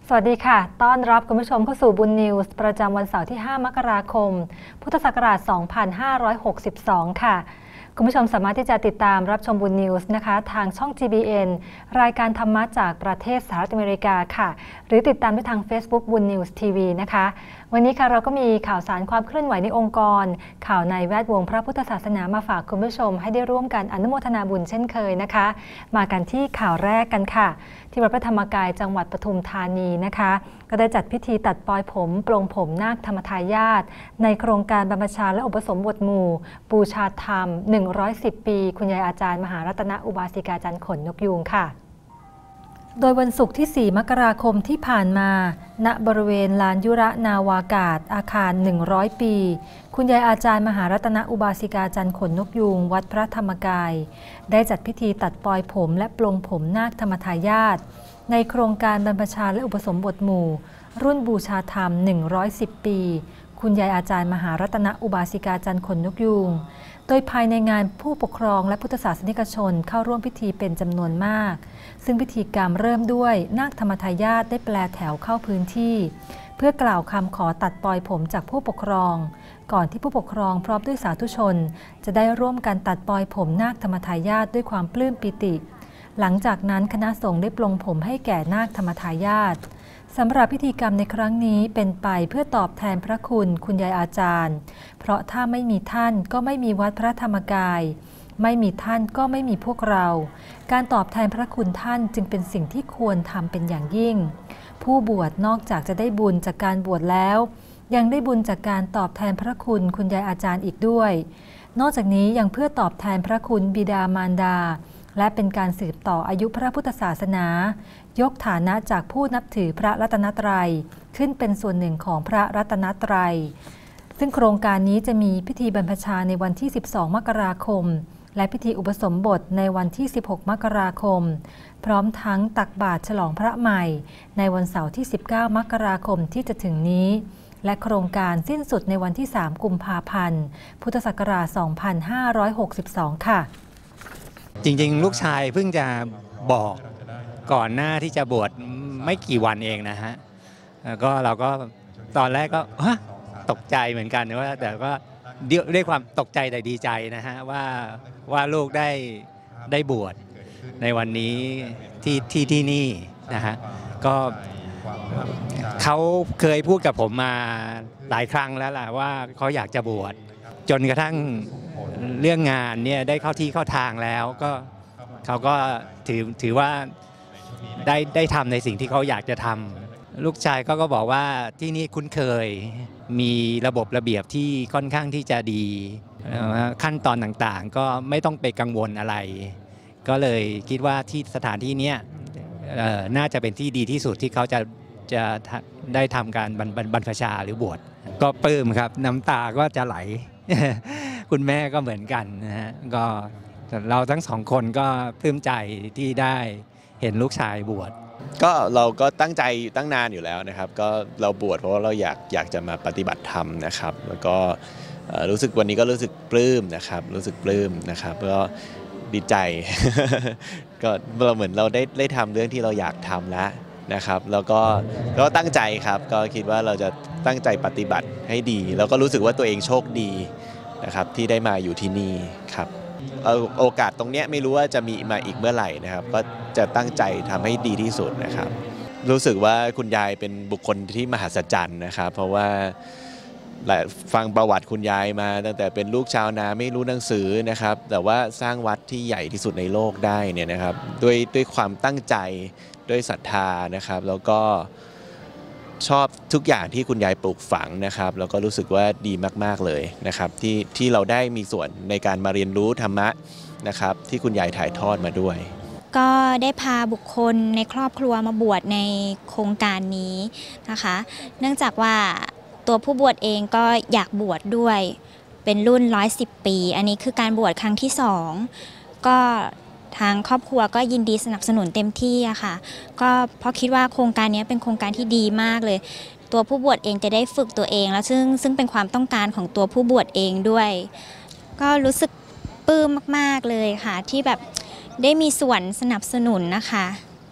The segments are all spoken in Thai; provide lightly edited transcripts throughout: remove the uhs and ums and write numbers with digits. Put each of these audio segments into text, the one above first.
สวัสดีค่ะ ต้อนรับคุณผู้ชมเข้าสู่บุญนิวส์ประจำวันเสาร์ที่ 5 มกราคม พุทธศักราช 2562 ค่ะ คุณผู้ชมสามารถที่จะติดตามรับชมบุญนิวส์นะคะทางช่อง GBN รายการธรรมะจากประเทศสหรัฐอเมริกาค่ะ หรือติดตามได้ทาง Facebook บุญนิวส์ทีวีนะคะวันนี้ค่ะเราก็มีข่าวสารความเคลื่อนไหวในองค์กรข่าวในแวดวงพระพุทธศาสนามาฝากคุณผู้ชมให้ได้ร่วมกันอนุโมทนาบุญเช่นเคยนะคะมากันที่ข่าวแรกกันค่ะที่วัดพระธรรมกายจังหวัดปทุมธานีนะคะก็ได้จัดพิธีตัดปลอยผมปลงผมนาคธรรมทายาทในโครงการบรรพชาและอุปสมบทหมู่บูชาธรรม110 ปีคุณยายอาจารย์มหารัตนอุบาสิกาจันทร์ขนนกยูงค่ะโดยวันศุกร์ที่ 4 มกราคมที่ผ่านมาณบริเวณลานยุระนาวากาศอาคาร100 ปีคุณยายอาจารย์มหารัตนอุบาสิกาจันทร์ขนนกยูงวัดพระธรรมกายได้จัดพิธีตัดปลอยผมและปลงผมนาคธรรมทายาทในโครงการบรรพชาและอุปสมบทหมู่รุ่นบูชาธรรม110 ปีคุณยายอาจารย์มหารัตนอุบาสิกาจันทร์ขนนกยูงโดยภายในงานผู้ปกครองและพุทธศาสนิกชนเข้าร่วมพิธีเป็นจำนวนมากซึ่งพิธีกรรมเริ่มด้วยนาคธรรมทายาทได้แปลแถวเข้าพื้นที่เพื่อกล่าวคำขอตัดปลอยผมจากผู้ปกครองก่อนที่ผู้ปกครองพร้อมด้วยสาธุชนจะได้ร่วมกันตัดปลอยผมนาคธรรมทายาทด้วยความปลื้มปิติหลังจากนั้นคณะสงฆ์ได้ปลงผมให้แก่นาคธรรมทายาทสำหรับพิธีกรรมในครั้งนี้เป็นไปเพื่อตอบแทนพระคุณยายอาจารย์เพราะถ้าไม่มีท่านก็ไม่มีวัดพระธรรมกายไม่มีท่านก็ไม่มีพวกเราการตอบแทนพระคุณท่านจึงเป็นสิ่งที่ควรทำเป็นอย่างยิ่งผู้บวชนอกจากจะได้บุญจากการบวชแล้วยังได้บุญจากการตอบแทนพระคุณยายอาจารย์อีกด้วยนอกจากนี้ยังเพื่อตอบแทนพระคุณบิดามารดาและเป็นการสืบต่ออายุพระพุทธศาสนายกฐานะจากผู้นับถือพระรัตนตรัยขึ้นเป็นส่วนหนึ่งของพระรัตนตรัยซึ่งโครงการนี้จะมีพิธีบรรพชาในวันที่ 12 มกราคมและพิธีอุปสมบทในวันที่ 16 มกราคมพร้อมทั้งตักบาตรฉลองพระใหม่ในวันเสาร์ที่ 19 มกราคมที่จะถึงนี้และโครงการสิ้นสุดในวันที่ 3 กุมภาพันธ์ พุทธศักราช 2562 ค่ะจริงๆลูกชายเพิ่งจะบอกก่อนหน้าที่จะบวชไม่กี่วันเองนะฮะก็เราก็ตอนแรกก็ตกใจเหมือนกันว่าแต่ก็ด้วยความตกใจแต่ดีใจนะฮะว่าลูกได้บวชในวันนี้ที่นี่นะฮะก็เขาเคยพูดกับผมมาหลายครั้งแล้วล่ะว่าเขาอยากจะบวชจนกระทั่งเรื่องงานเนี่ยได้เข้าที่เข้าทางแล้วก็เขาก็ถือว่าได้ทำในสิ่งที่เขาอยากจะทำลูกชายก็บอกว่าที่นี่คุ้นเคยมีระบบระเบียบที่ค่อนข้างที่จะดีขั้นตอนต่างๆก็ไม่ต้องไปกังวลอะไรก็เลยคิดว่าที่สถานที่นี้น่าจะเป็นที่ดีที่สุดที่เขาจะได้ทำการบรรพชาหรือบวชก็ปลื้มครับน้ำตาก็จะไหล คุณแม่ก็เหมือนกันนะฮะก็เราทั้งสองคนก็ปลื้มใจที่ได้เห็นลูกชายบวชก็เราก็ตั้งใจตั้งนานอยู่แล้วนะครับก็เราบวชเพราะว่าเราอยากจะมาปฏิบัติธรรมนะครับแล้วก็รู้สึกวันนี้ก็รู้สึกปลื้มนะครับรู้สึกปลื้มนะครับก็ดีใจ ก็เราเหมือนเราได้ทำเรื่องที่เราอยากทำแล้วนะครับแล้วก็ตั้งใจครับก็คิดว่าเราจะตั้งใจปฏิบัติให้ดีแล้วก็รู้สึกว่าตัวเองโชคดีนะครับที่ได้มาอยู่ที่นี่ครับโอกาสตรงนี้ไม่รู้ว่าจะมีมาอีกเมื่อไหร่นะครับก็จะตั้งใจทำให้ดีที่สุดนะครับรู้สึกว่าคุณยายเป็นบุคคลที่มหัศจรรย์นะครับเพราะว่าฟังประวัติคุณยายมาตั้งแต่เป็นลูกชาวนาไม่รู้หนังสือนะครับแต่ว่าสร้างวัดที่ใหญ่ที่สุดในโลกได้เนี่ยนะครับด้วยความตั้งใจด้วยศรัทธานะครับแล้วก็ชอบทุกอย่างที่คุณยายปลูกฝังนะครับแล้วก็รู้สึกว่าดีมากๆเลยนะครับที่เราได้มีส่วนในการมาเรียนรู้ธรรมะนะครับที่คุณยายถ่ายทอดมาด้วยก็ได้พาบุคคลในครอบครัวมาบวชในโครงการนี้นะคะเนื่องจากว่าตัวผู้บวชเองก็อยากบวชด้วยเป็นรุ่น110 ปีอันนี้คือการบวชครั้งที่2ก็ทางครอบครัวก็ยินดีสนับสนุนเต็มที่อะค่ะก็เพราะคิดว่าโครงการนี้เป็นโครงการที่ดีมากเลยตัวผู้บวชเองจะได้ฝึกตัวเองแล้วซึ่งเป็นความต้องการของตัวผู้บวชเองด้วยก็รู้สึกปลื้มมากๆเลยค่ะที่แบบได้มีส่วนสนับสนุนนะคะ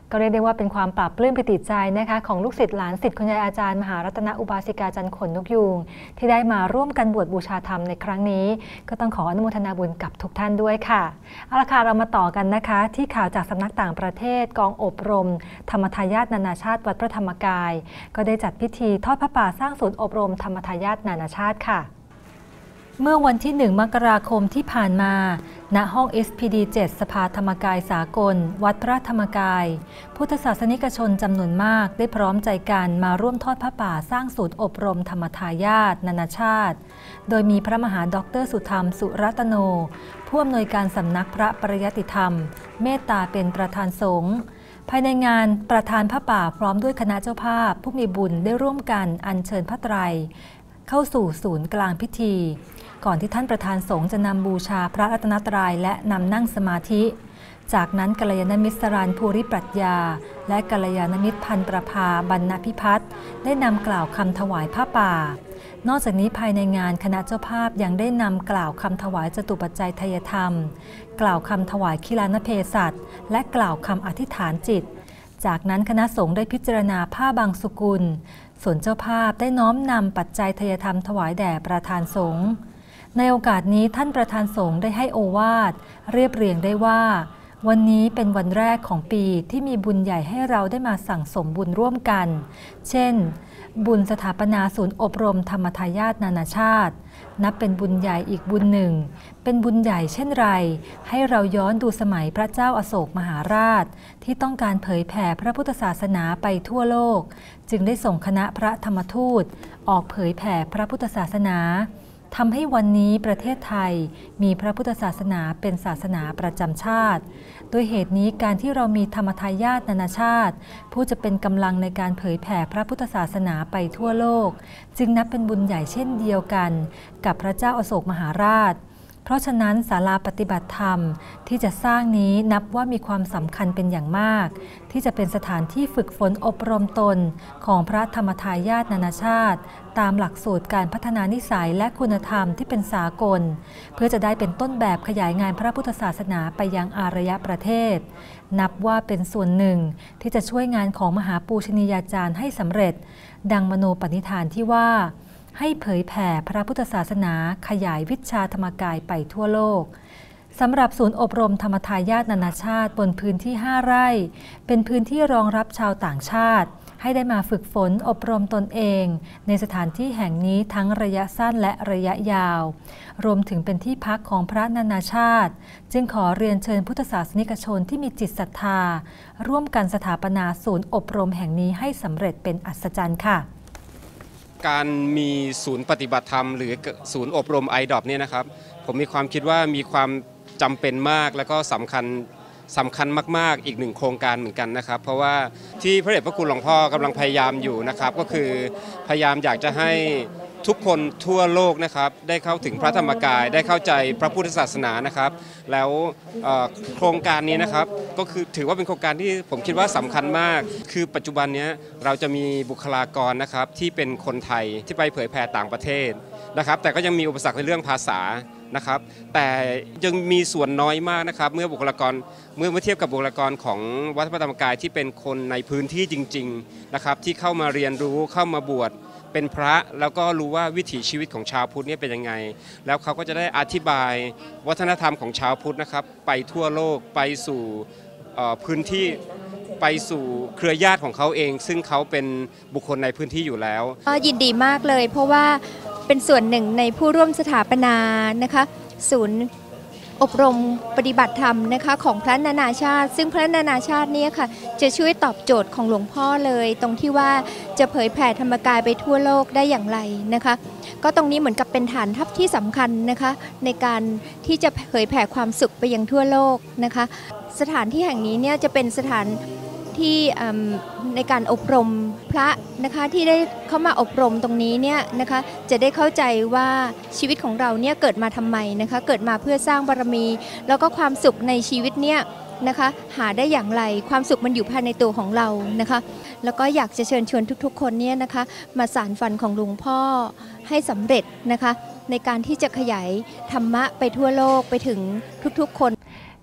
ก็เรียกได้ว่าเป็นความปลาบปลื้มปิติใจนะคะของลูกศิษย์หลานศิษย์คุณยายอาจารย์มหารัตนอุบาสิกาจันทร์ขนนกยูงที่ได้มาร่วมกันบวชบูชาธรรมในครั้งนี้ก็ต้องขออนุโมทนาบุญกับทุกท่านด้วยค่ะเอาละค่ะเรามาต่อกันนะคะที่ข่าวจากสำนักต่างประเทศกองอบรมธรรมทายาทนานาชาติวัดพระธรรมกายก็ได้จัดพิธีทอดพระป่าสร้างศูนย์อบรมธรรมทายาทนานาชาติค่ะเมื่อวันที่ 1 มกราคมที่ผ่านมาณห้อง SPD 7 สภาธรรมกายสากลวัดพระธรรมกายพุทธศาสนิกชนจำนวนมากได้พร้อมใจกันมาร่วมทอดพระป่าสร้างศูนย์อบรมธรรมทายาทนานาชาติโดยมีพระมหาดร.สุธรรมสุรัตโนผู้อำนวยการสำนักพระปริยัติธรรมเมตตาเป็นประธานสงฆ์ภายในงานประธานพระป่าพร้อมด้วยคณะเจ้าภาพผู้มีบุญได้ร่วมกันอัญเชิญพระไตรเข้าสู่ศูนย์กลางพิธีก่อนที่ท่านประธานสงฆ์จะนำบูชาพระรัตนตรัยและนำนั่งสมาธิจากนั้นกัลยาณมิตรสรัญภูริปรัชญาและกัลยาณมิตรพันประภาบรรณพิพัฒน์ได้นำกล่าวคำถวายผ้าป่านอกจากนี้ภายในงานคณะเจ้าภาพยังได้นำกล่าวคำถวายจตุปัจจัยทายธรรมกล่าวคำถวายคีลานเพศัตและกล่าวคำอธิษฐานจิตจากนั้นคณะสงฆ์ได้พิจารณาผ้าบางสุกุลส่วนเจ้าภาพได้น้อมนำปัจจัยทายธรรมถวายแด่ประธานสงฆ์ในโอกาสนี้ท่านประธานสงฆ์ได้ให้โอวาทเรียบเรียงได้ว่าวันนี้เป็นวันแรกของปีที่มีบุญใหญ่ให้เราได้มาสั่งสมบุญร่วมกันเช่นบุญสถาปนาศูนย์อบรมธรรมทายาทนานาชาตินับเป็นบุญใหญ่อีกบุญหนึ่งเป็นบุญใหญ่เช่นไรให้เราย้อนดูสมัยพระเจ้าอโศกมหาราชที่ต้องการเผยแผ่พระพุทธศาสนาไปทั่วโลกจึงได้ส่งคณะพระธรรมทูตออกเผยแผ่พระพุทธศาสนาทำให้วันนี้ประเทศไทยมีพระพุทธศาสนาเป็นศาสนาประจำชาติโดยเหตุนี้การที่เรามีธรรมทายาทนานาชาติผู้จะเป็นกำลังในการเผยแผ่พระพุทธศาสนาไปทั่วโลกจึงนับเป็นบุญใหญ่เช่นเดียวกันกับพระเจ้าอโศกมหาราชเพราะฉะนั้นศาลาปฏิบัติธรรมที่จะสร้างนี้นับว่ามีความสำคัญเป็นอย่างมากที่จะเป็นสถานที่ฝึกฝนอบรมตนของพระธรรมทายาทนานาชาติตามหลักสูตรการพัฒนานิสัยและคุณธรรมที่เป็นสากลเพื่อจะได้เป็นต้นแบบขยายงานพระพุทธศาสนาไปยังอารยประเทศนับว่าเป็นส่วนหนึ่งที่จะช่วยงานของมหาปูชนียาจารย์ให้สำเร็จดังมโนปณิธานที่ว่าให้เผยแผ่พระพุทธศาสนาขยายวิชาธรรมกายไปทั่วโลกสำหรับศูนย์อบรมธรรมทายาทนานาชาติบนพื้นที่5 ไร่เป็นพื้นที่รองรับชาวต่างชาติให้ได้มาฝึกฝนอบรมตนเองในสถานที่แห่งนี้ทั้งระยะสั้นและระยะยาวรวมถึงเป็นที่พักของพระนานาชาติจึงขอเรียนเชิญพุทธศาสนิกชนที่มีจิตศรัทธาร่วมกันสถาปนาศูนย์อบรมแห่งนี้ให้สำเร็จเป็นอัศจรรย์ค่ะการมีศูนย์ปฏิบัติธรรมหรือศูนย์อบรม IDOP เนี่ยนะครับผมมีความคิดว่ามีความจำเป็นมากแล้วก็สำคัญมากๆอีกหนึ่งโครงการเหมือนกันนะครับเพราะว่าที่พระเดชพระคุณหลวงพ่อกำลังพยายามอยู่นะครับก็คือพยายามอยากจะให้ทุกคนทั่วโลกนะครับได้เข้าถึงพระธรรมกายได้เข้าใจพระพุทธศาสนานะครับแล้วโครงการนี้นะครับก็คือถือว่าเป็นโครงการที่ผมคิดว่าสำคัญมากคือปัจจุบันนี้เราจะมีบุคลากรนะครับที่เป็นคนไทยที่ไปเผยแผ่ต่างประเทศนะครับแต่ก็ยังมีอุปสรรคในเรื่องภาษานะครับแต่ยังมีส่วนน้อยมากนะครับเมื่อเทียบกับบุคลากรของวัดพระธรรมกายที่เป็นคนในพื้นที่จริงๆนะครับที่เข้ามาเรียนรู้เข้ามาบวชเป็นพระแล้วก็รู้ว่าวิถีชีวิตของชาวพุทธเนี่ยเป็นยังไงแล้วเขาก็จะได้อธิบายวัฒนธรรมของชาวพุทธนะครับไปทั่วโลกไปสู่พื้นที่ไปสู่เครือญาติของเขาเองซึ่งเขาเป็นบุคคลในพื้นที่อยู่แล้วยินดีมากเลยเพราะว่าเป็นส่วนหนึ่งในผู้ร่วมสถาปนานะคะศูนย์อบรมปฏิบัติธรรมนะคะของพระนานาชาติซึ่งพระนานาชาตินี้ค่ะจะช่วยตอบโจทย์ของหลวงพ่อเลยตรงที่ว่าจะเผยแผ่ธรรมกายไปทั่วโลกได้อย่างไรนะคะก็ตรงนี้เหมือนกับเป็นฐานทัพที่สำคัญนะคะในการที่จะเผยแผ่ความสุขไปยังทั่วโลกนะคะสถานที่แห่งนี้เนี่ยจะเป็นสถานที่ในการอบรมพระนะคะที่ได้เข้ามาอบรมตรงนี้เนี่ยนะคะจะได้เข้าใจว่าชีวิตของเราเนี่ยเกิดมาทำไมนะคะเกิดมาเพื่อสร้างบารมีแล้วก็ความสุขในชีวิตเนี่ยนะคะหาได้อย่างไรความสุขมันอยู่ภายในตัวของเรานะคะแล้วก็อยากจะเชิญชวนทุกๆคนเนี่ยนะคะมาสานฝันของหลวงพ่อให้สำเร็จนะคะในการที่จะขยายธรรมะไปทั่วโลกไปถึงทุกๆคน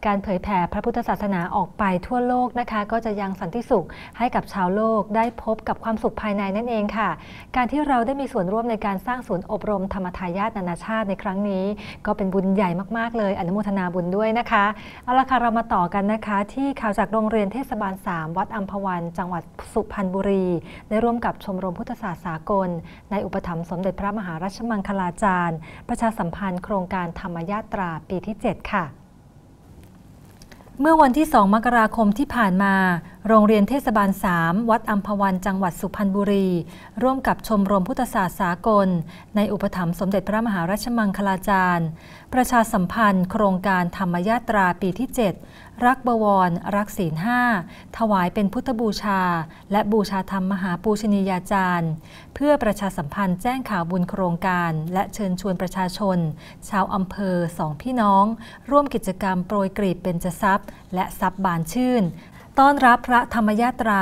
การเผยแผ่พระพุทธศาสนาออกไปทั่วโลกนะคะก็จะยังสันติสุขให้กับชาวโลกได้พบกับความสุขภายในนั่นเองค่ะการที่เราได้มีส่วนร่วมในการสร้างศูนย์อบรมธรรมทายาทนานาชาติในครั้งนี้ก็เป็นบุญใหญ่มากๆเลยอนุโมทนาบุญด้วยนะคะเอาละค่ะเรามาต่อกันนะคะที่ข่าวจากโรงเรียนเทศบาล3วัดอัมพวันจังหวัดสุพรรณบุรีได้ร่วมกับชมรมพุทธศาสตร์สากลในอุปถัมภ์สมเด็จพระมหาราชมังคลาจารย์ประชาสัมพันธ์โครงการธรรมยาตราปีที่ 7 ค่ะเมื่อวันที่ 2 มกราคมที่ผ่านมาโรงเรียนเทศบาล3วัดอัมพวันจังหวัดสุพรรณบุรีร่วมกับชมรมพุทธศาสตร์สากลในอุปถัมภ์สมเด็จพระมหาราชมังคลาจารย์ประชาสัมพันธ์โครงการธรรมยาตราปีที่ 7 รักบวรรักศีล 5ถวายเป็นพุทธบูชาและบูชาธรรมมหาปูชนียาจารย์เพื่อประชาสัมพันธ์แจ้งข่าวบุญโครงการและเชิญชวนประชาชนชาวอำเภอ2พี่น้องร่วมกิจกรรมโปรยกลีบเบญจทรัพย์และทรัพย์บานชื่นต้อนรับพระธรรมยาตรา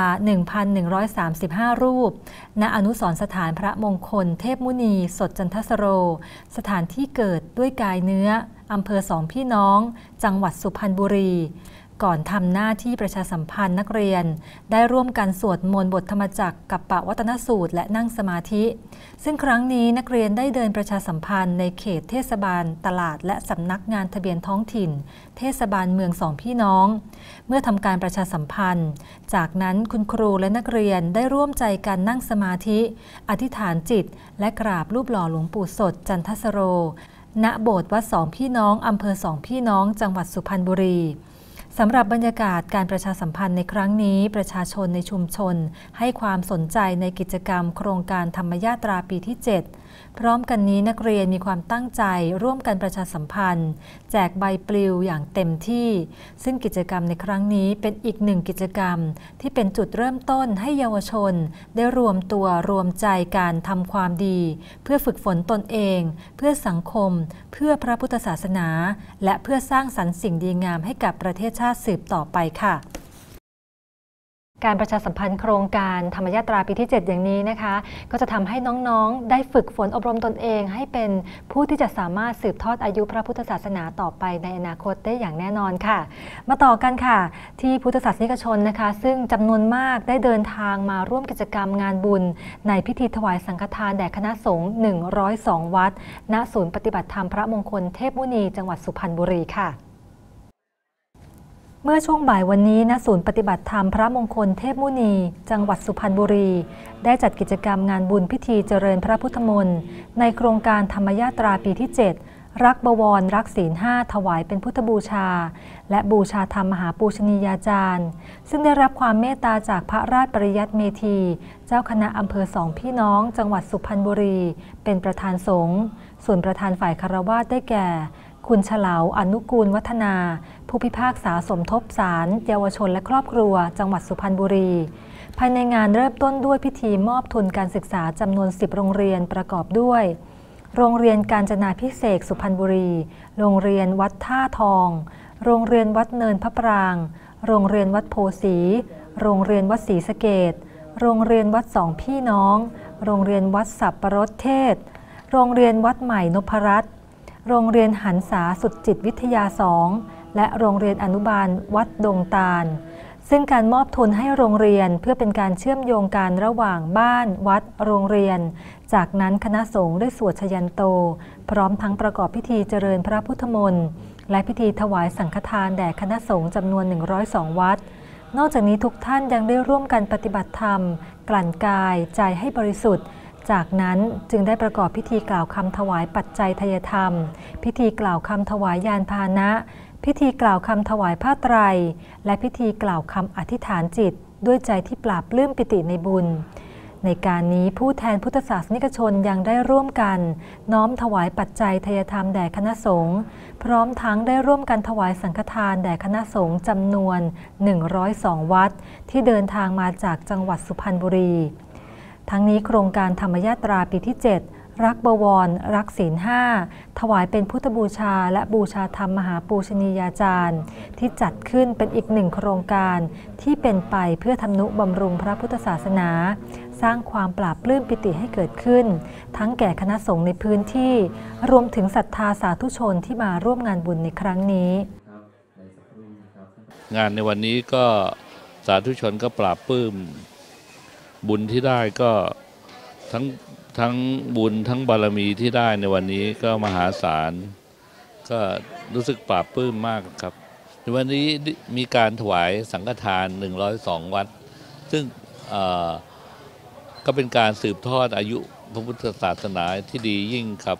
1,135 รูปณอนุสรณ์สถานพระมงคลเทพมุนีสดจันทสโรสถานที่เกิดด้วยกายเนื้ออำเภอ2พี่น้องจังหวัดสุพรรณบุรีก่อนทำหน้าที่ประชาสัมพันธ์นักเรียนได้ร่วมกันสวดมนต์บทธรรมจักรกัปปวัตนสูตรและนั่งสมาธิซึ่งครั้งนี้นักเรียนได้เดินประชาสัมพันธ์ในเขตเทศบาลตลาดและสำนักงานทะเบียนท้องถิ่นเทศบาลเมือง2พี่น้องเมื่อทำการประชาสัมพันธ์จากนั้นคุณครูและนักเรียนได้ร่วมใจกันนั่งสมาธิอธิษฐานจิตและกราบรูปหล่อหลวงปู่สดจันทสโรณโบสถ์วัด2พี่น้องอำเภอ2พี่น้องจังหวัดสุพรรณบุรีสำหรับบรรยากาศการประชาสัมพันธ์ในครั้งนี้ประชาชนในชุมชนให้ความสนใจในกิจกรรมโครงการธรรมยาตราปีที่ 7พร้อมกันนี้นักเรียนมีความตั้งใจร่วมกันประชาสัมพันธ์แจกใบปลิวอย่างเต็มที่ซึ่งกิจกรรมในครั้งนี้เป็นอีกหนึ่งกิจกรรมที่เป็นจุดเริ่มต้นให้เยาวชนได้รวมตัวรวมใจการทำความดีเพื่อฝึกฝนตนเองเพื่อสังคมเพื่อพระพุทธศาสนาและเพื่อสร้างสรรค์สิ่งดีงามให้กับประเทศชาติสืบต่อไปค่ะการประชาสัมพันธ์โครงการธรรมยาตราปีที่ 7 อย่างนี้นะคะก็จะทำให้น้องๆได้ฝึกฝนอบรมตนเองให้เป็นผู้ที่จะสามารถสืบทอดอายุพระพุทธศาสนาต่อไปในอนาคตได้อย่างแน่นอนค่ะมาต่อกันค่ะที่พุทธศาสนิกชนนะคะซึ่งจำนวนมากได้เดินทางมาร่วมกิจกรรมงานบุญในพิธีถวายสังฆทานแด่คณะสงฆ์102 วัดณศูนย์ปฏิบัติธรรมพระมงคลเทพมุนีจังหวัดสุพรรณบุรีค่ะเมื่อช่วงบ่ายวันนี้ณศูนย์ปฏิบัติธรรมพระมงคลเทพมุนีจังหวัดสุพรรณบุรีได้จัดกิจกรรมงานบุญพิธีเจริญพระพุทธมนต์ในโครงการธรรมยาตราปีที่ 7รักบวรรักศีล 5ถวายเป็นพุทธบูชาและบูชาธรรมมหาปูชนียาจารย์ซึ่งได้รับความเมตตาจากพระราชปริยัติเมธีเจ้าคณะอำเภอ2พี่น้องจังหวัดสุพรรณบุรีเป็นประธานสงฆ์ส่วนประธานฝ่ายคฤหัสถ์ได้แก่คุณเฉลาอนุกูลวัฒนาผู้พิพากษาสมทบศาลเยาวชนและครอบครัวจังหวัดสุพรรณบุรีภายในงานเริ่มต้นด้วยพิธีมอบทุนการศึกษาจำนวน10โรงเรียนประกอบด้วยโรงเรียนกาญจนาภิเษกสุพรรณบุรีโรงเรียนวัดท่าทองโรงเรียนวัดเนินพระปรางโรงเรียนวัดโพสีโรงเรียนวัดศรีสะเกษโรงเรียนวัด2พี่น้องโรงเรียนวัดสับปะรดเทศโรงเรียนวัดใหม่นพรัตน์โรงเรียนหันษาสุดจิตวิทยา2และโรงเรียนอนุบาลวัดดงตาลซึ่งการมอบทุนให้โรงเรียนเพื่อเป็นการเชื่อมโยงกันระหว่างบ้านวัดโรงเรียนจากนั้นคณะสงฆ์ได้สวดชยันโตพร้อมทั้งประกอบพิธีเจริญพระพุทธมนต์และพิธีถวายสังฆทานแด่คณะสงฆ์จำนวน102วัดนอกจากนี้ทุกท่านยังได้ร่วมกันปฏิบัติธรรมกลั่นกายใจให้บริสุทธิ์จากนั้นจึงได้ประกอบพิธีกล่าวคำถวายปัจจัยทายธรรมพิธีกล่าวคำถวายยานพาหนะพิธีกล่าวคำถวายผ้าไตรและพิธีกล่าวคำอธิษฐานจิตด้วยใจที่ปราบปลื้มปิติในบุญในการนี้ผู้แทนพุทธศาสนิกชนยังได้ร่วมกันน้อมถวายปัจจัยทายธรรมแด่คณะสงฆ์พร้อมทั้งได้ร่วมกันถวายสังฆทานแด่คณะสงฆ์จำนวน102วัดที่เดินทางมาจากจังหวัดสุพรรณบุรีทั้งนี้โครงการธรรมยาตราปีที่ 7รักบวรรักศีล 5ถวายเป็นพุทธบูชาและบูชาธรรมมหาปูชนียาจารย์ที่จัดขึ้นเป็นอีกหนึ่งโครงการที่เป็นไปเพื่อทำนุบำรุงพระพุทธศาสนาสร้างความปราบปลื้มปิติให้เกิดขึ้นทั้งแก่คณะสงฆ์ในพื้นที่รวมถึงศรัทธาสาธุชนที่มาร่วมงานบุญในครั้งนี้งานในวันนี้ก็สาธุชนก็ปราบปลื้มบุญที่ได้ก็ทั้งบุญทั้งบารมีที่ได้ในวันนี้ก็มหาศาลก็รู้สึกปราบปลื้มมากครับในวันนี้มีการถวายสังฆทาน102 วัดซึ่งก็เป็นการสืบทอดอายุพระพุทธศาสนาที่ดียิ่งครับ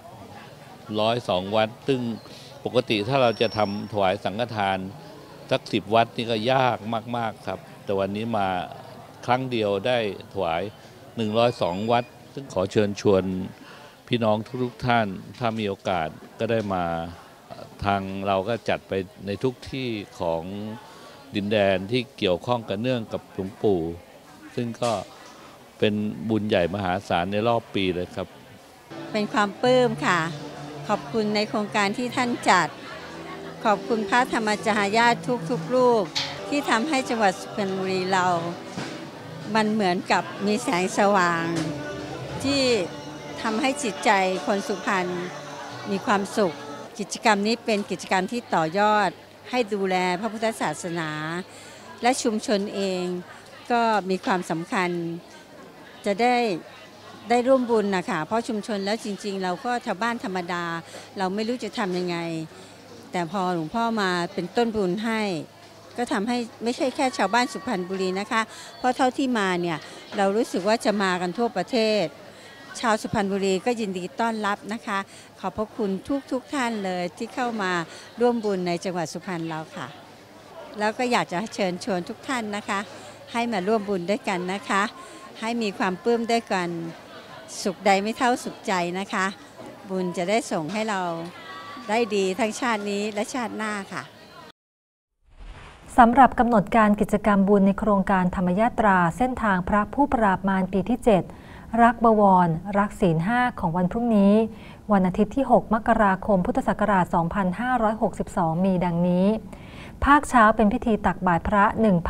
102 วัดซึ่งปกติถ้าเราจะทำถวายสังฆทานสัก10 วัดนี่ก็ยากมากๆครับแต่วันนี้มาครั้งเดียวได้ถวาย102 วัดซึ่งขอเชิญชวนพี่น้องทุกท่านถ้ามีโอกาสก็ได้มาทางเราก็จัดไปในทุกที่ของดินแดนที่เกี่ยวข้องกันเนื่องกับหลวงปู่ซึ่งก็เป็นบุญใหญ่มหาศาลในรอบปีเลยครับเป็นความปลื้มค่ะขอบคุณในโครงการที่ท่านจัดขอบคุณพระธรรมจารยาติทุกรูปที่ทำให้จังหวัดสุพรรณบุรีเรามันเหมือนกับมีแสงสว่างที่ทำให้จิตใจคนสุพรรณมีความสุขกิจกรรมนี้เป็นกิจกรรมที่ต่อยอดให้ดูแลพระพุทธศาสนาและชุมชนเองก็มีความสำคัญจะได้ร่วมบุญนะคะเพราะชุมชนแล้วจริงๆเราก็ชาวบ้านธรรมดาเราไม่รู้จะทำยังไงแต่พอหลวงพ่อมาเป็นต้นบุญให้ก็ทำให้ไม่ใช่แค่ชาวบ้านสุพรรณบุรีนะคะเพราะเท่าที่มาเนี่ยเรารู้สึกว่าจะมากันทั่วประเทศชาวสุพรรณบุรีก็ยินดีต้อนรับนะคะขอบพระคุณทุกท่านเลยที่เข้ามาร่วมบุญในจังหวัดสุพรรณเราค่ะแล้วก็อยากจะเชิญชวนทุกท่านนะคะให้มาร่วมบุญด้วยกันนะคะให้มีความปลื้มด้วยกันสุขใดไม่เท่าสุขใจนะคะบุญจะได้ส่งให้เราได้ดีทั้งชาตินี้และชาติหน้าค่ะสำหรับกำหนดการกิจกรรมบุญในโครงการธรรมยาตราเส้นทางพระผู้ปราบมารปีที่ 7 รักบวรรักศีล 5 ของวันพรุ่งนี้วันอาทิตย์ที่ 6 มกราคม พุทธศักราช 2562 มีดังนี้ภาคเช้าเป็นพิธีตักบาตรพระ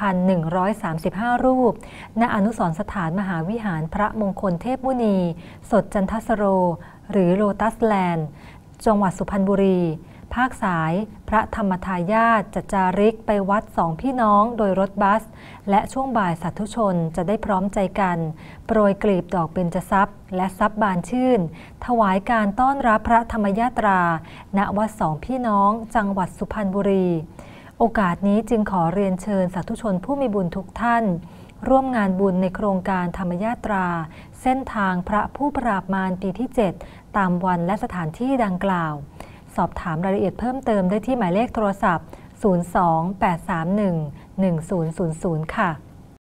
1,135 รูปณอนุสรณ์สถานมหาวิหารพระมงคลเทพมุนีสดจันทสโรหรือโลตัสแลนด์จังหวัดสุพรรณบุรีภาคสายพระธรรมทายาทจะจาริกไปวัดสองพี่น้องโดยรถบัสและช่วงบ่ายสาธุชนจะได้พร้อมใจกันโปรยกลีบดอกเบญจทรัพย์และทรัพย์บานชื่นถวายการต้อนรับพระธรรมยาตราณวัดสองพี่น้องจังหวัดสุพรรณบุรีโอกาสนี้จึงขอเรียนเชิญสาธุชนผู้มีบุญทุกท่านร่วมงานบุญในโครงการธรรมยาตราเส้นทางพระผู้ปราบมารปีที่ 7 ตามวันและสถานที่ดังกล่าวสอบถามรายละเอียดเพิ่มเติมได้ที่หมายเลขโทรศัพท์ 028311000 ค่ะ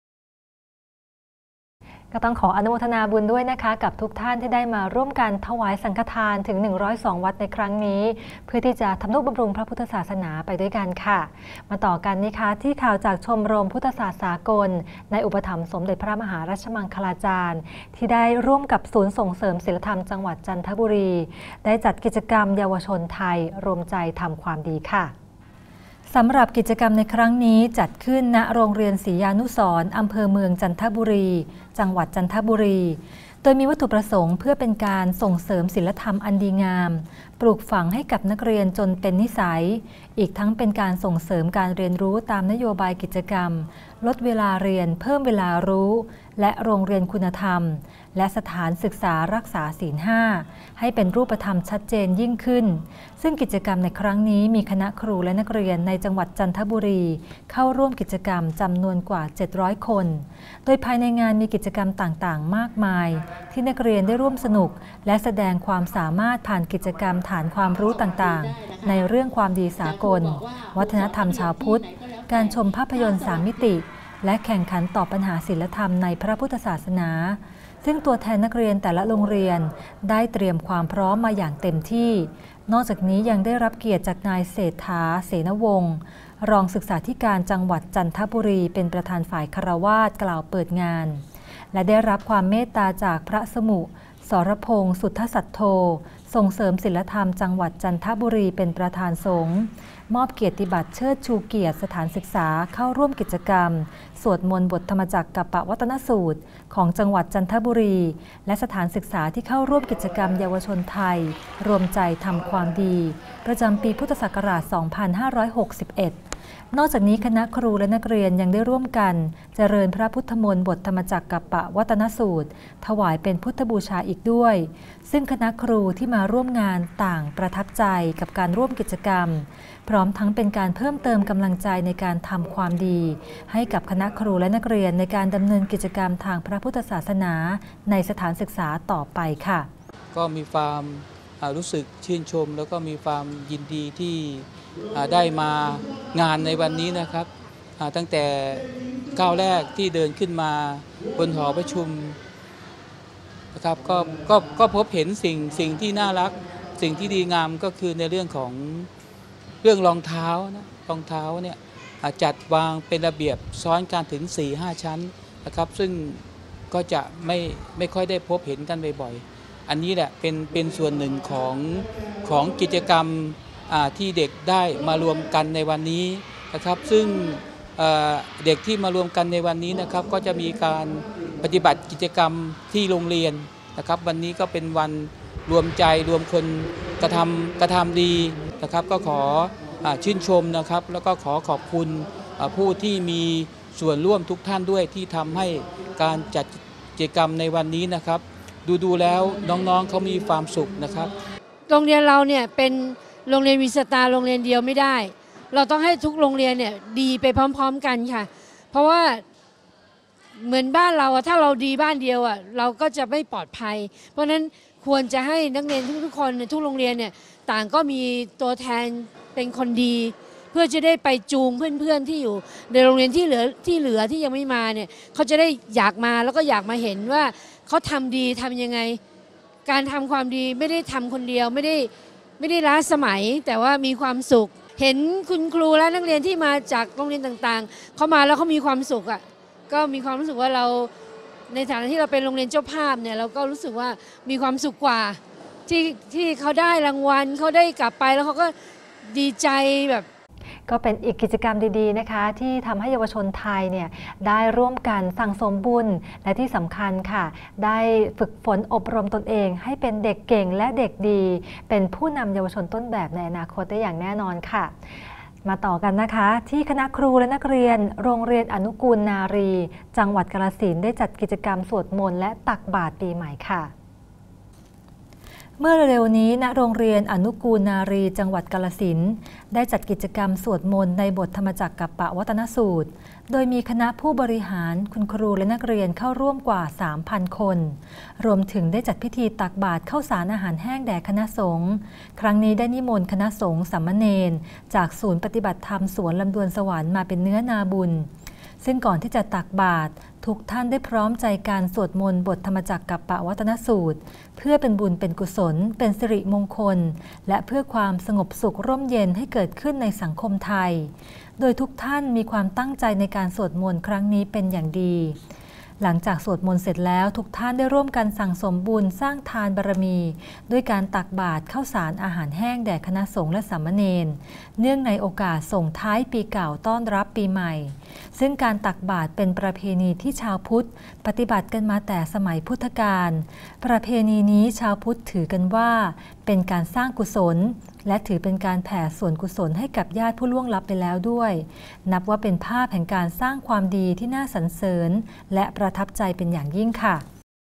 ก็ต้องขออนุโมทนาบุญด้วยนะคะกับทุกท่านที่ได้มาร่วมกันถวายสังฆทานถึง102 วัดในครั้งนี้เพื่อที่จะทำนุบำรุงพระพุทธศาสนาไปด้วยกันค่ะมาต่อกันนะคะที่ข่าวจากชมรมพุทธศาสตร์สากลในอุปถัมภ์สมเด็จพระมหาราชมังคลาจารย์ที่ได้ร่วมกับศูนย์ส่งเสริมศีลธรรมจังหวัดจันทบุรีได้จัดกิจกรรมเยาวชนไทยรวมใจทำความดีค่ะสำหรับกิจกรรมในครั้งนี้จัดขึ้นณโรงเรียนศรียานุสรณ์อำเภอเมืองจันทบุรีจังหวัดจันทบุรีโดยมีวัตถุประสงค์เพื่อเป็นการส่งเสริมศีลธรรมอันดีงามปลูกฝังให้กับนักเรียนจนเป็นนิสัยอีกทั้งเป็นการส่งเสริมการเรียนรู้ตามนโยบายกิจกรรมลดเวลาเรียนเพิ่มเวลารู้และโรงเรียนคุณธรรมและสถานศึกษารักษาศีล 5ให้เป็นรูปธรรมชัดเจนยิ่งขึ้นซึ่งกิจกรรมในครั้งนี้มีคณะครูและนักเรียนในจังหวัดจันทบุรีเข้าร่วมกิจกรรมจำนวนกว่า700 คนโดยภายในงานมีกิจกรรมต่างๆมากมายที่นักเรียนได้ร่วมสนุกและแสดงความสามารถผ่านกิจกรรมฐานความรู้ต่างๆในเรื่องความดีสากลวัฒนธรรมชาวพุทธการชมภาพยนตร์3 มิติและแข่งขันตอบปัญหาศีลธรรมในพระพุทธศาสนาซึ่งตัวแทนนักเรียนแต่ละโรงเรียนได้เตรียมความพร้อมมาอย่างเต็มที่นอกจากนี้ยังได้รับเกียรติจากนายเศรษฐาเสนวงศ์รองศึกษาธิการจังหวัดจันทบุรีเป็นประธานฝ่ายคฤหัสถ์กล่าวเปิดงานและได้รับความเมตตาจากพระสมุสรพงษ์สุทธสัตโธส่งเสริมศีลธรรมจังหวัดจันทบุรีเป็นประธานสงฆ์มอบเกียรติบัตรเชิดชูเกียรติสถานศึกษาเข้าร่วมกิจกรรมสวดมนต์บทธรรมจักรกัปปวัตนสูตรของจังหวัดจันทบุรีและสถานศึกษาที่เข้าร่วมกิจกรรมเยาวชนไทยรวมใจทำความดีประจำปีพุทธศักราช 2561 นอกจากนี้คณะครูและนักเรียนยังได้ร่วมกันเจริญพระพุทธมนต์บทธรรมจักรกัปปวัตนสูตรถวายเป็นพุทธบูชาอีกด้วยซึ่งคณะครูที่มาร่วมงานต่างประทับใจกับการร่วมกิจกรรมพร้อมทั้งเป็นการเพิ่มเติมกำลังใจในการทำความดีให้กับคณะครูและนักเรียนในการดำเนินกิจกรรมทางพระพุทธศาสนาในสถานศึกษาต่อไปค่ะก็มีความรู้สึกชื่นชมแล้วก็มีความยินดีที่ได้มางานในวันนี้นะครับตั้งแต่ก้าวแรกที่เดินขึ้นมาบนหอประชุมนะครับก็พบเห็นสิ่งที่น่ารักสิ่งที่ดีงามก็คือในเรื่องของเรื่องรองเท้านะรองเท้าเนี่ยจัดวางเป็นระเบียบซ้อนกันถึง 4-5 ชั้นนะครับซึ่งก็จะไม่ค่อยได้พบเห็นกันบ่อยๆอันนี้แหละเป็นส่วนหนึ่งของกิจกรรมที่เด็กได้มารวมกันในวันนี้นะครับซึ่งเด็กที่มารวมกันในวันนี้นะครับก็จะมีการปฏิบัติกิจกรรมที่โรงเรียนนะครับวันนี้ก็เป็นวันรวมใจรวมคนกระทำดีนะครับก็ขอชื่นชมนะครับแล้วก็ขอขอบคุณผู้ที่มีส่วนร่วมทุกท่านด้วยที่ทำให้การจัดกิจกรรมในวันนี้นะครับดูแล้วน้องๆเขามีความสุขนะครับโรงเรียนเราเนี่ยเป็นโรงเรียนมีสตาร์โรงเรียนเดียวไม่ได้เราต้องให้ทุกโรงเรียนเนี่ยดีไปพร้อมๆกันค่ะเพราะว่าเหมือนบ้านเราถ้าเราดีบ้านเดียวเราก็จะไม่ปลอดภัยเพราะฉะนั้นควรจะให้นักเรียนทุกคนในทุกโรงเรียนเนี่ยต่างก็มีตัวแทนเป็นคนดีเพื่อจะได้ไปจูงเพื่อนๆที่อยู่ในโรงเรียนที่เหลือที่ยังไม่มาเนี่ยเขาจะได้อยากมาแล้วก็อยากมาเห็นว่าเขาทำดีทำยังไงการทำความดีไม่ได้ทำคนเดียวไม่ได้ล้าสมัยแต่ว่ามีความสุขเห็นคุณครูและนักเรียนที่มาจากโรงเรียนต่างๆเขามาแล้วเขามีความสุขก็มีความรู้สึกว่าเราในฐานะที่เราเป็นโรงเรียนเจ้าภาพเนี่ยเราก็รู้สึกว่ามีความสุขกว่าที่เขาได้รางวัลเขาได้กลับไปแล้วเขาก็ดีใจแบบก็เป็นอีกกิจกรรมดีๆนะคะที่ทำให้เยาวชนไทยเนี่ยได้ร่วมกันสั่งสมบุญและที่สำคัญค่ะได้ฝึกฝนอบรมตนเองให้เป็นเด็กเก่งและเด็กดีเป็นผู้นำเยาวชนต้นแบบในอนาคตได้อย่างแน่นอนค่ะมาต่อกันนะคะที่คณะครูและนักเรียนโรงเรียนอนุกูลนารีจังหวัดกาฬสินธุ์ได้จัดกิจกรรมสวดมนต์และตักบาตรปีใหม่ค่ะเมื่อเร็วนี้ณโรงเรียนอนุกูลนารีจังหวัดกาฬสินธุ์ได้จัดกิจกรรมสวดมนต์ในบทธรรมจักรกัปปวัตนสูตรโดยมีคณะผู้บริหารคุณครูและนักเรียนเข้าร่วมกว่า 3,000 คนรวมถึงได้จัดพิธีตักบาตรข้าวสารอาหารแห้งแด่คณะสงฆ์ครั้งนี้ได้นิมนต์คณะสงฆ์สามเณรจากศูนย์ปฏิบัติธรรมสวนลำดวนสวรรค์มาเป็นเนื้อนาบุญซึ่งก่อนที่จะตักบาตรทุกท่านได้พร้อมใจการสวดมนต์บทธรรมจักรกัปปวัตนสูตรเพื่อเป็นบุญเป็นกุศลเป็นสิริมงคลและเพื่อความสงบสุขร่มเย็นให้เกิดขึ้นในสังคมไทยโดยทุกท่านมีความตั้งใจในการสวดมนต์ครั้งนี้เป็นอย่างดีหลังจากสวดมนต์เสร็จแล้วทุกท่านได้ร่วมกันสั่งสมบุญสร้างทานบารมีด้วยการตักบาตรข้าวสารอาหารแห้งแด่คณะสงฆ์และสามเณรเนื่องในโอกาสส่งท้ายปีเก่าต้อนรับปีใหม่ซึ่งการตักบาตรเป็นประเพณีที่ชาวพุทธปฏิบัติกันมาแต่สมัยพุทธกาลประเพณีนี้ชาวพุทธถือกันว่าเป็นการสร้างกุศลและถือเป็นการแผ่ส่วนกุศลให้กับญาติผู้ล่วงลับไปแล้วด้วยนับว่าเป็นภาพแห่งการสร้างความดีที่น่าสรรเสริญและประทับใจเป็นอย่างยิ่งค่ะ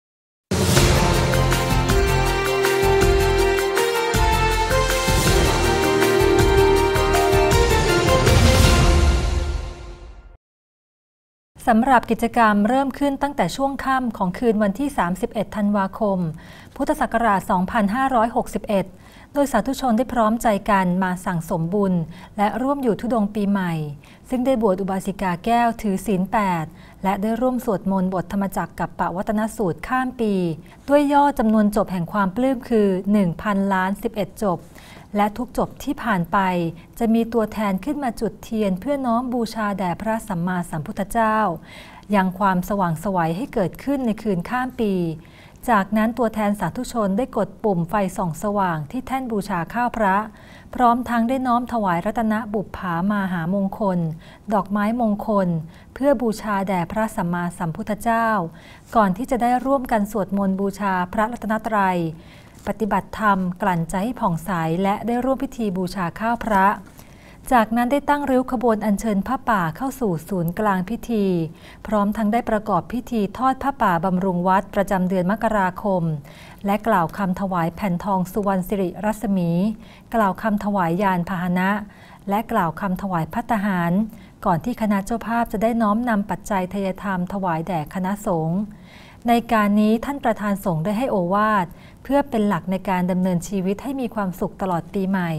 สำหรับกิจกรรมเริ่มขึ้นตั้งแต่ช่วงค่ำของคืนวันที่ 31 ธันวาคม พุทธศักราช 2561 โดยสาธุชนได้พร้อมใจกันมาสั่งสมบุญและร่วมอยู่ธุดงค์ปีใหม่ซึ่งได้บวชอุบาสิกาแก้วถือศีล 8และได้ร่วมสวดมนต์บทธรรมจักรกัปปวัตนสูตรข้ามปีด้วยยอดจำนวนจบแห่งความปลื้มคือ 1,011 จบและทุกจบที่ผ่านไปจะมีตัวแทนขึ้นมาจุดเทียนเพื่อน้อมบูชาแด่พระสัมมาสัมพุทธเจ้ายังความสว่างไสวให้เกิดขึ้นในคืนข้ามปีจากนั้นตัวแทนสาธุชนได้กดปุ่มไฟส่องสว่างที่แท่นบูชาข้าวพระพร้อมทั้งได้น้อมถวายรัตนบุปผามหามงคลดอกไม้มงคลเพื่อบูชาแด่พระสัมมาสัมพุทธเจ้าก่อนที่จะได้ร่วมกันสวดมนต์บูชาพระรัตนตรัยปฏิบัติธรรมกลั่นใจให้ผ่องใสและได้ร่วมพิธีบูชาข้าวพระจากนั้นได้ตั้งริ้วขบวนอัญเชิญผ้าป่าเข้าสู่ศูนย์กลางพิธีพร้อมทั้งได้ประกอบพิธีทอดผ้าป่าบำรุงวัดประจำเดือนมกราคมและกล่าวคำถวายแผ่นทองสุวรรณสิริรัศมีกล่าวคำถวายยานพาหนะและกล่าวคำถวายภัตตาหารก่อนที่คณะเจ้าภาพจะได้น้อมนำปัจจัยทายธรรมถวายแด่คณะสงฆ์ในการนี้ท่านประธานสงฆ์ได้ให้โอวาทเพื่อเป็นหลักในการดำเนินชีวิตให้มีความสุขตลอดปีใหม่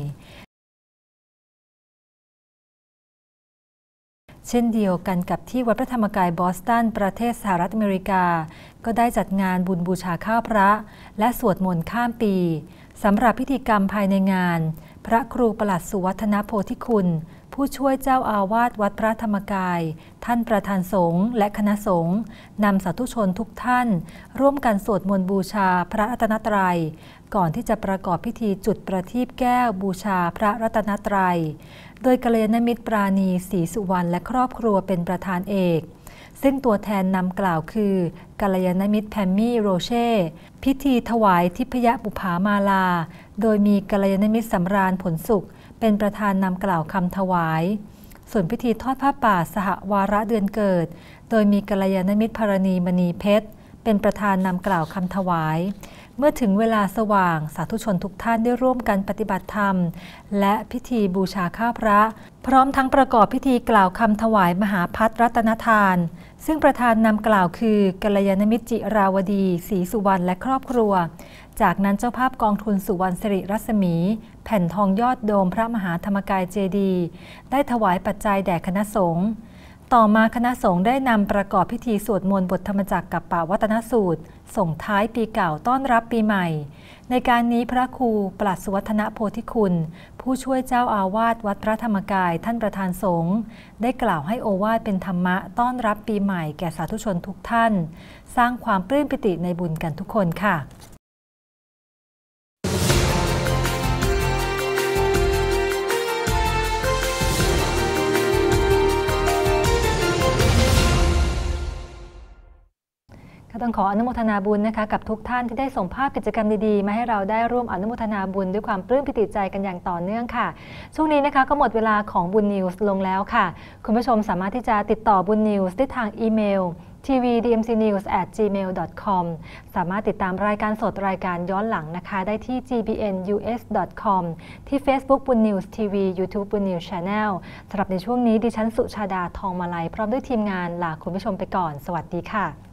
เช่นเดียวกันกับที่วัดพระธรรมกายบอสตันประเทศสหรัฐอเมริกาก็ได้จัดงานบุญบูชาข้าวพระและสวดมนต์ข้ามปีสำหรับพิธีกรรมภายในงานพระครูปลัดสุวัฒนโพธิคุณผู้ช่วยเจ้าอาวาสวัดพระธรรมกายท่านประธานสงฆ์และคณะสงฆ์นำสาธุชนทุกท่านร่วมกันสวดมนต์บูชาพระรัตนตรัยก่อนที่จะประกอบพิธีจุดประทีปแก้วบูชาพระรัตนตรัยโดยกัลยาณมิตรปราณีศรีสุวรรณและครอบครัวเป็นประธานเอกซึ่งตัวแทนนำกล่าวคือกัลยาณมิตรแพมมี่โรเช่พิธีถวายทิพยบุภามาลาโดยมีกัลยาณมิตรสำราญผลสุขเป็นประธานนำกล่าวคำถวายส่วนพิธีทอดผ้าป่าสหวาระเดือนเกิดโดยมีกัลยาณมิตรภรณีมณีเพชรเป็นประธานนำกล่าวคำถวายเมื่อถึงเวลาสว่างสาธุชนทุกท่านได้ร่วมกันปฏิบัติธรรมและพิธีบูชาข้าวพระพร้อมทั้งประกอบพิธีกล่าวคำถวายมหาภัตรัตนทานซึ่งประธานนำกล่าวคือกัลยาณมิตรจิราวดีศรีสุวรรณและครอบครัวจากนั้นเจ้าภาพกองทุนสุวรรณสิริรัศมีแผ่นทองยอดโดมพระมหาธรรมกายเจดีย์ได้ถวายปัจจัยแด่คณะสงฆ์ต่อมาคณะสงฆ์ได้นำประกอบพิธีสวดมนต์บทธรรมจักรกับปวัตนสูตรส่งท้ายปีเก่าต้อนรับปีใหม่ในการนี้พระครูปลัดสุวัฒนโพธิคุณผู้ช่วยเจ้าอาวาสวัดพระธรรมกายท่านประธานสงฆ์ได้กล่าวให้โอวาทเป็นธรรมะต้อนรับปีใหม่แก่สาธุชนทุกท่านสร้างความปลื้มปิติในบุญกันทุกคนค่ะต้องขออนุโมทนาบุญนะคะกับทุกท่านที่ได้ส่งภาพกิจกรรมดีๆมาให้เราได้ร่วมอนุโมทนาบุญด้วยความปลื้มปิติใจกันอย่างต่อเนื่องค่ะช่วงนี้นะคะก็หมดเวลาของบุญนิวส์ลงแล้วค่ะคุณผู้ชมสามารถที่จะติดต่อบุญนิวส์ได้ทางอีเมล tvdmcnews@gmail.com สามารถติดตามรายการสดรายการย้อนหลังนะคะได้ที่ gbnus.com ที่ Facebook บุญนิวส์ TV YouTube บุญนิวส์ Channel สำหรับในช่วงนี้ดิฉันสุชาดาทองมาลัยพร้อมด้วยทีมงานลาคุณผู้ชมไปก่อนสวัสดีค่ะ